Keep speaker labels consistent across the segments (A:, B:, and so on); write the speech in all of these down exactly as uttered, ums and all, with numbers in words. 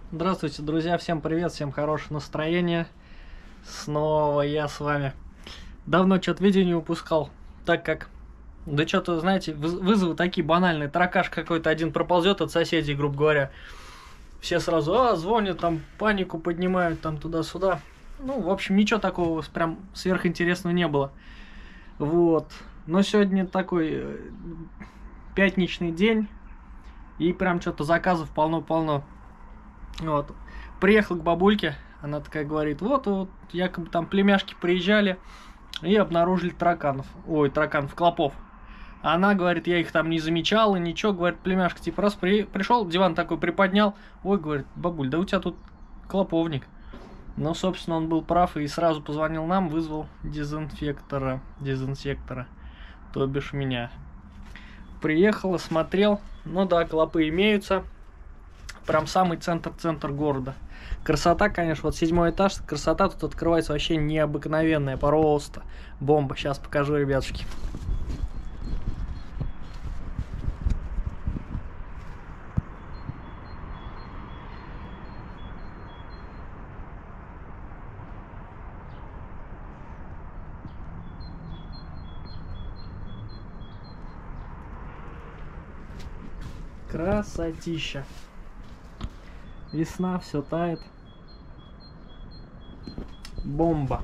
A: Здравствуйте, друзья, всем привет, всем хорошего настроения. Снова я с вами. Давно что-то видео не выпускал, так как, да что-то, знаете, вызовы такие банальные. Таракаш какой-то один проползет от соседей, грубо говоря. Все сразу, а, звонят, там, панику поднимают, там, туда-сюда. Ну, в общем, ничего такого прям сверхинтересного не было. Вот. Но сегодня такой пятничный день, и прям что-то заказов полно-полно. Вот. Приехал к бабульке, она такая говорит, вот, вот, якобы там племяшки приезжали и обнаружили тараканов, ой, тараканов, клопов. А она говорит, я их там не замечала, ничего, говорит, племяшка, типа, раз при, пришел, диван такой приподнял, ой, говорит, бабуль, да у тебя тут клоповник. Ну, собственно, он был прав и сразу позвонил нам, вызвал дезинфектора, дезинсектора, то бишь меня. Приехал, осмотрел, ну да, клопы имеются. Прям самый центр-центр города. Красота, конечно, вот седьмой этаж, красота тут открывается вообще необыкновенная, просто бомба. Сейчас покажу, ребятушки. Красотища. Весна, все тает. Бомба.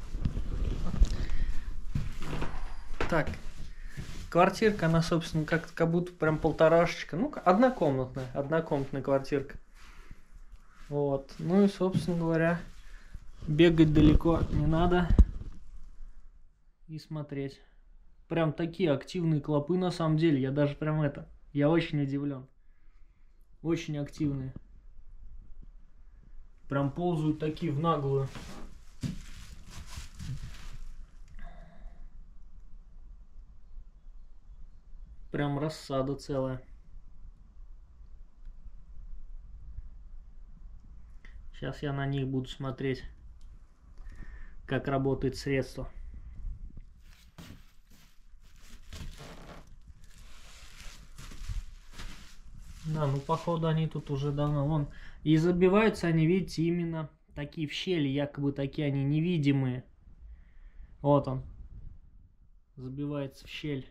A: Так. Квартирка, она, собственно, как, как будто прям полторашечка. Ну, однокомнатная. Однокомнатная квартирка. Вот. Ну и, собственно говоря, бегать далеко не надо. И смотреть. Прям такие активные клопы на самом деле. Я даже прям это... Я очень удивлен. Очень активные. Прям ползают такие в наглую. Прям рассада целая. Сейчас я на них буду смотреть, как работает средство. Да, ну походу они тут уже давно. Вон. И забиваются они, видите, именно такие в щели, якобы такие они невидимые. Вот он. Забивается в щель.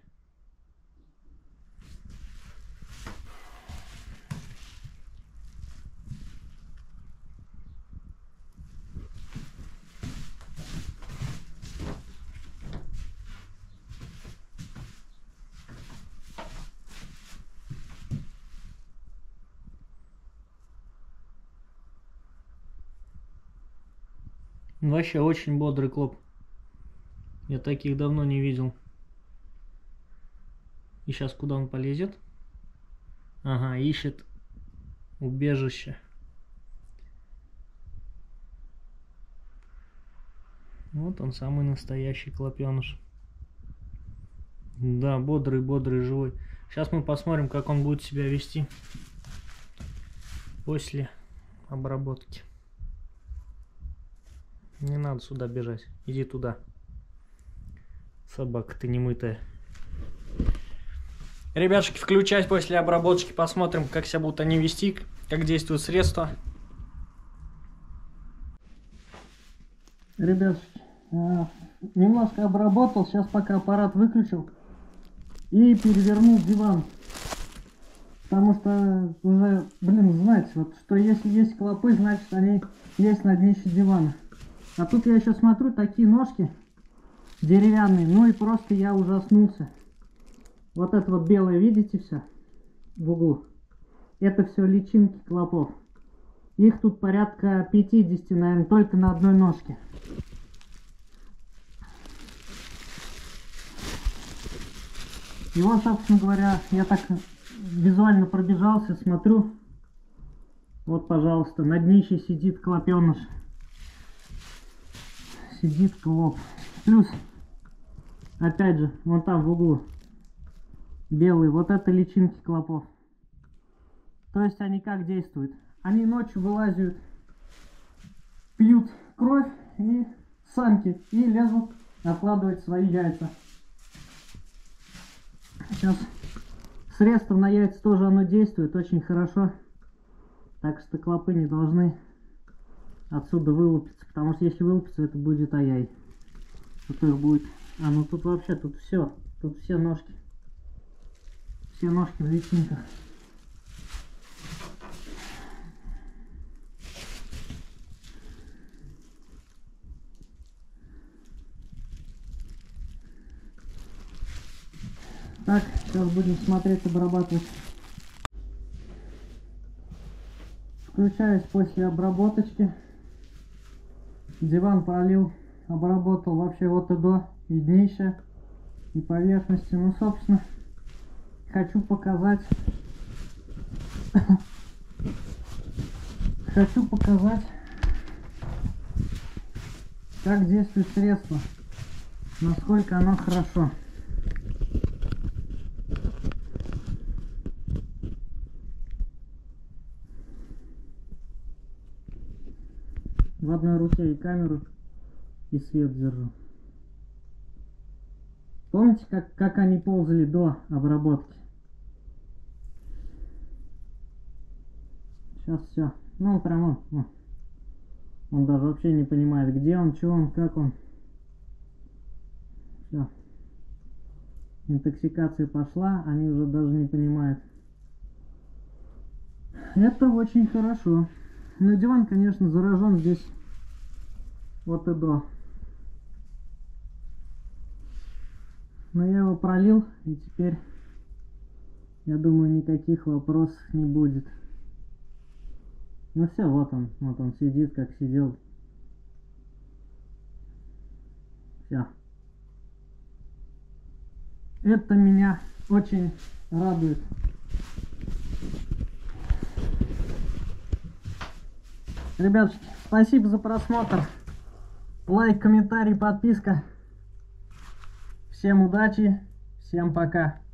A: Вообще очень бодрый клоп. Я таких давно не видел. И сейчас куда он полезет? Ага, ищет убежище. Вот он, самый настоящий клопеныш. Да, бодрый, бодрый, живой. Сейчас мы посмотрим, как он будет себя вести после обработки. Не надо сюда бежать. Иди туда. Собака ты немытая. Ребятушки, включать после обработки. Посмотрим, как себя будут они вести, как действуют средства. Ребятушки, немножко обработал. Сейчас пока аппарат выключил. И перевернул диван. Потому что уже, блин, знаете, вот, что если есть клопы, значит они есть на днище дивана. А тут я еще смотрю, такие ножки деревянные, ну и просто я ужаснулся. Вот это вот белое, видите все в углу? Это все личинки клопов. Их тут порядка пятидесяти, наверное, только на одной ножке. И вот, собственно говоря, я так визуально пробежался, смотрю. Вот, пожалуйста, на днище сидит клопеныш. Сидит клоп. Плюс, опять же, вон там в углу белый, вот это личинки клопов. То есть они как действуют? Они ночью вылазят, пьют кровь и самки, и лезут откладывать свои яйца. Сейчас средство на яйца тоже оно действует очень хорошо. Так что клопы не должны отсюда вылупиться, потому что если вылупиться, это будет ай-яй. Тут их будет... А, ну тут вообще, тут все. Тут все ножки. Все ножки в личинках. Так, сейчас будем смотреть, обрабатывать. Включаюсь после обработочки. Диван пролил, обработал вообще вот и до, и днище, и поверхности. Ну, собственно, хочу показать, хочу показать, как действует средство, насколько оно хорошо. В одной руке и камеру, и свет держу. Помните, как, как они ползали до обработки? Сейчас все. Ну, прям он, он. Он даже вообще не понимает, где он, что он, как он. Все. Интоксикация пошла, они уже даже не понимают. Это очень хорошо. Но диван, конечно, заражен здесь вот и до. Но я его пролил, и теперь, я думаю, никаких вопросов не будет. Ну все, вот он, вот он сидит, как сидел. Все. Это меня очень радует. Ребятушки, спасибо за просмотр. Лайк, комментарий, подписка. Всем удачи, всем пока.